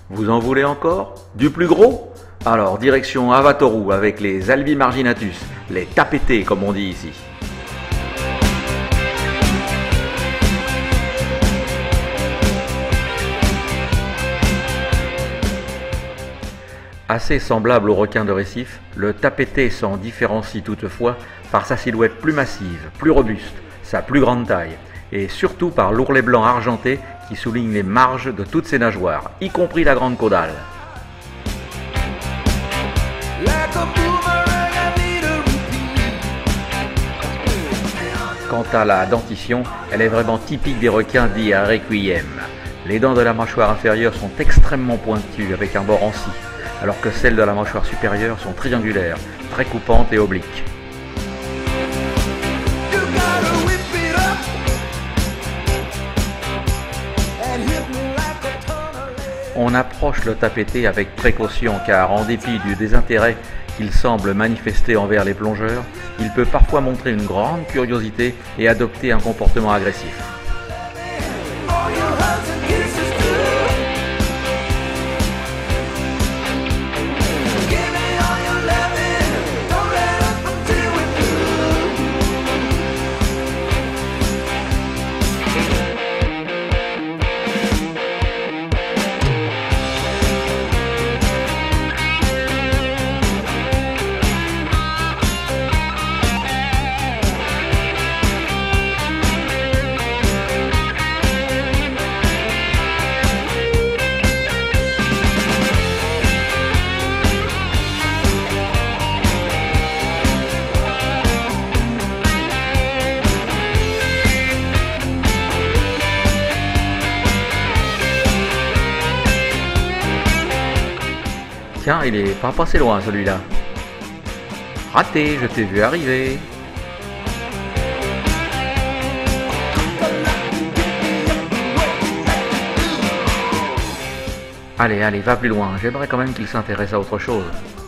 Vous en voulez encore? Du plus gros? Alors direction Avatoru avec les Albi marginatus, les tapetés comme on dit ici. Assez semblable au requin de récif, le tapeté s'en différencie toutefois par sa silhouette plus massive, plus robuste, sa plus grande taille, et surtout par l'ourlet blanc argenté qui souligne les marges de toutes ses nageoires, y compris la grande caudale. Quant à la dentition, elle est vraiment typique des requins dits à requiem. Les dents de la mâchoire inférieure sont extrêmement pointues avec un bord en scie, alors que celles de la mâchoire supérieure sont triangulaires, très coupantes et obliques. On approche le tapeté avec précaution car en dépit du désintérêt qu'il semble manifester envers les plongeurs, il peut parfois montrer une grande curiosité et adopter un comportement agressif. Tiens, il est pas passé loin celui-là. Raté, je t'ai vu arriver. Allez, allez, va plus loin. J'aimerais quand même qu'il s'intéresse à autre chose.